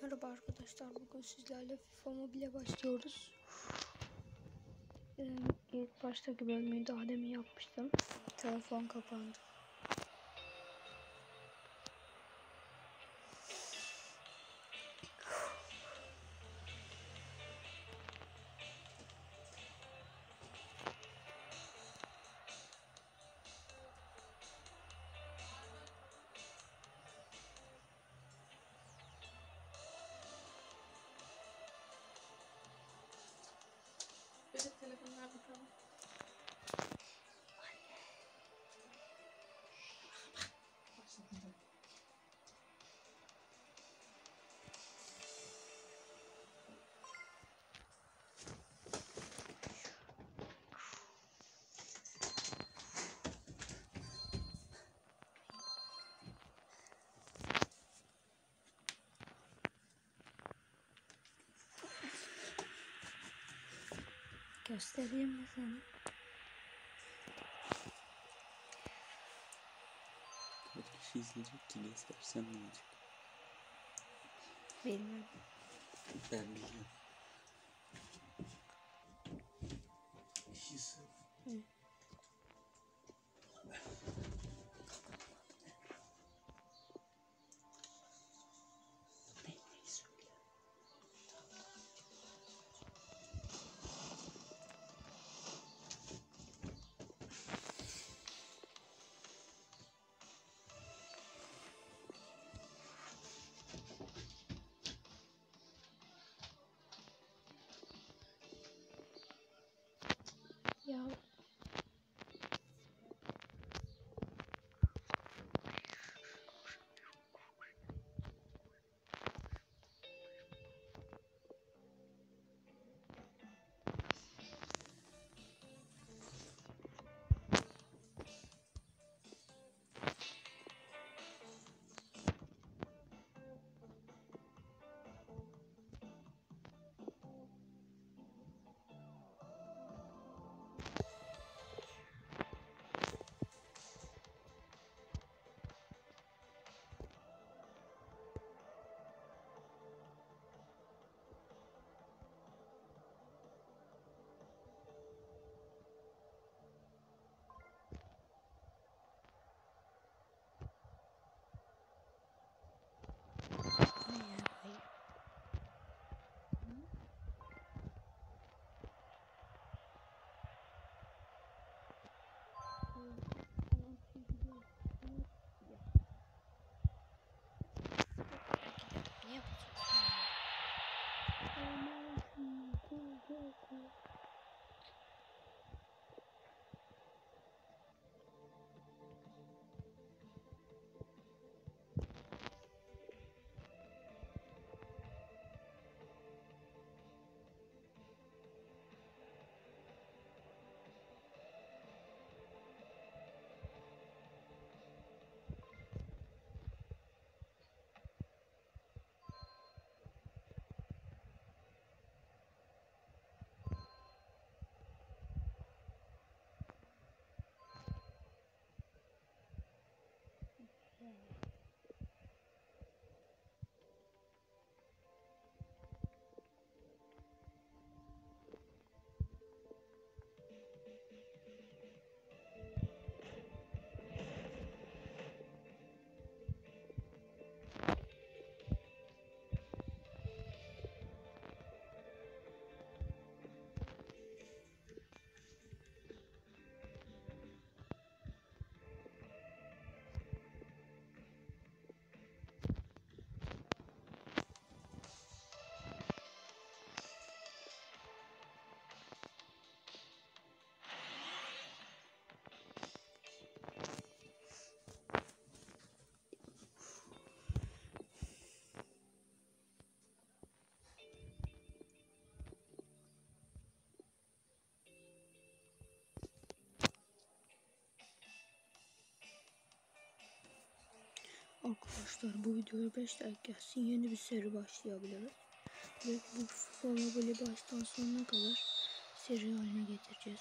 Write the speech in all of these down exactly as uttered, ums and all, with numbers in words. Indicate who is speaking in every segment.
Speaker 1: Merhaba arkadaşlar, bugün sizlerle FIFA Mobile başlıyoruz. Ee, ilk baştaki bölümü daha demin yapmıştım. Telefon kapandı.
Speaker 2: Evet, telefonlar bakalım.
Speaker 1: Göstereyim mi sana?
Speaker 3: Kaç kişi izleyecek ki, göstersen ne olacak?
Speaker 1: Bilmem.
Speaker 3: Ben biliyorum. İkisi.
Speaker 1: Hı. Ya ne yapacaksın? Arkadaşlar, bu videoya beş like gelsin, yeni bir seri başlayabiliriz. Ve bu FIFA Mobile baştan sonuna kadar seri haline getireceğiz.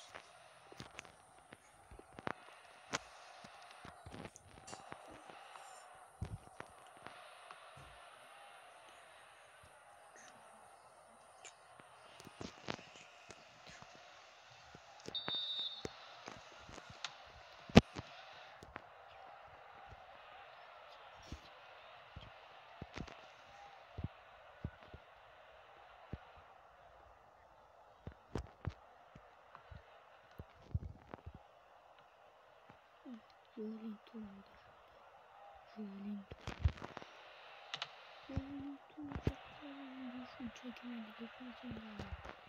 Speaker 1: Wellington mudur? Wellington. Wellington uçaklarından şu çekemedi. Defensin geldi.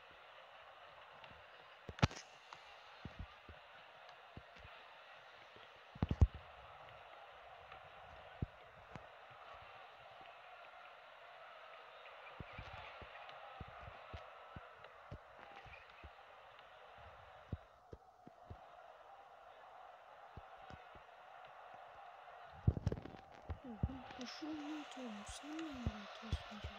Speaker 1: Koşuyor atıyorum. Sen ne atıyorsun acaba?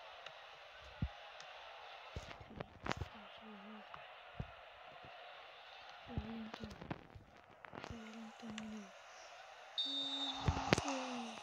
Speaker 1: Wellington. Wellington gidiyor. Wellington.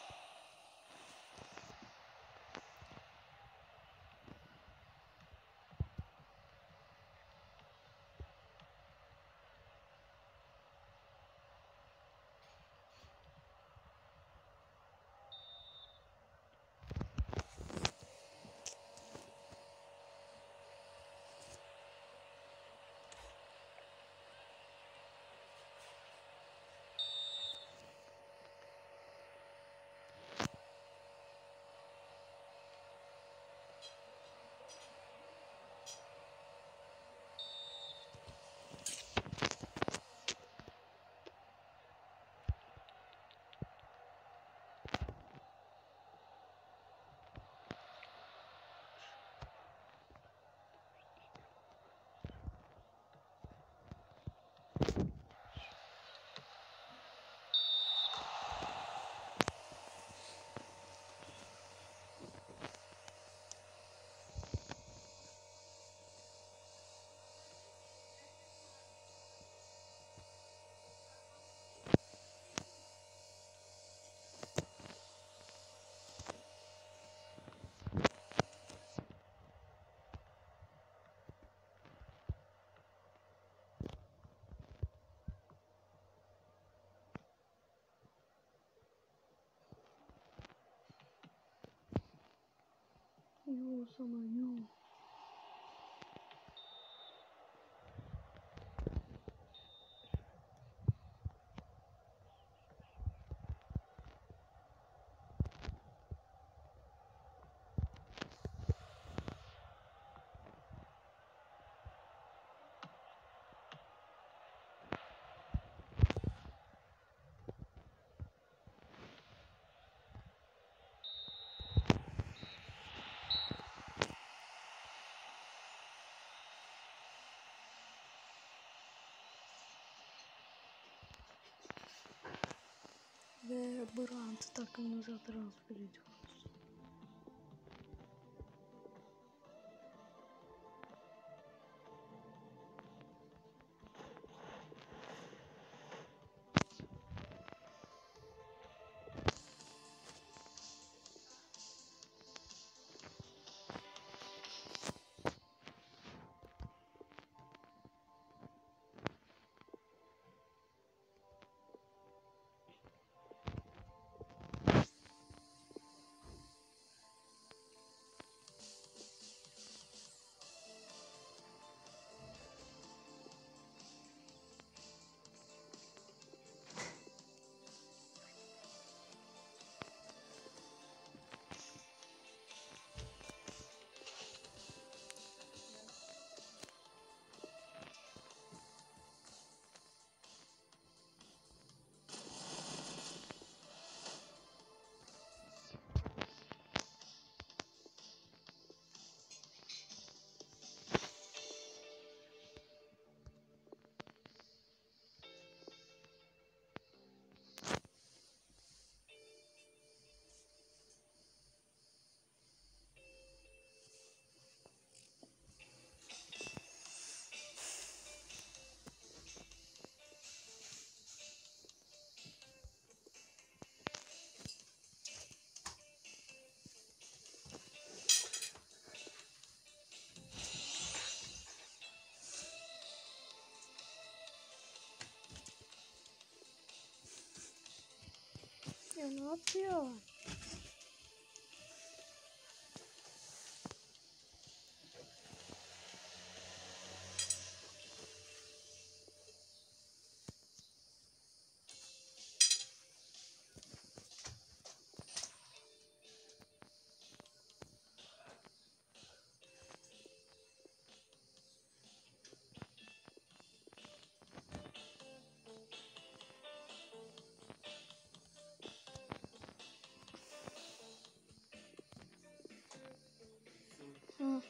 Speaker 1: Yuh sana yuh. Ve Brand takımımıza transfer ediyoruz. Ya ne yapıyor? Hı,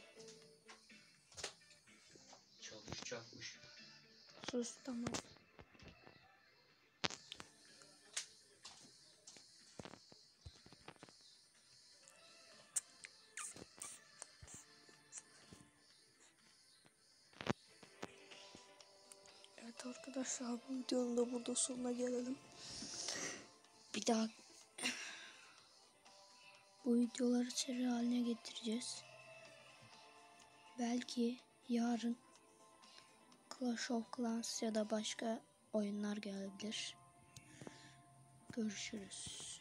Speaker 3: Çalışacakmış.
Speaker 1: sus tamam. Evet arkadaşlar, bu videonun da burada sonuna gelelim. Bir daha bu videoları seri haline getireceğiz. Belki yarın Clash of Clans ya da başka oyunlar gelebilir. Görüşürüz.